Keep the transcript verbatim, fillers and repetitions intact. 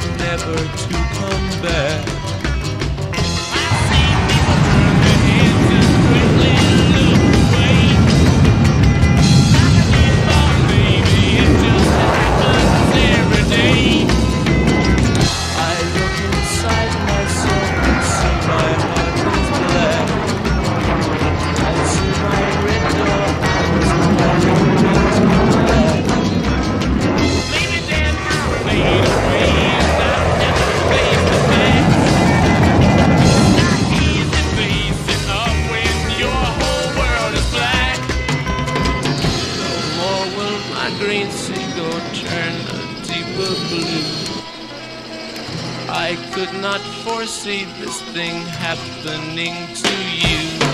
never to come back. I see people turn their heads and quickly look away. Like a newborn baby, it just happens every day. I look inside myself and see my heart is black. I see my red door eyes staring into black. Maybe there's made of ways that never face the facts. Not easy facing up when your whole world is black. No more will my green seagull turn a deeper blue. I could not foresee this thing happening to you.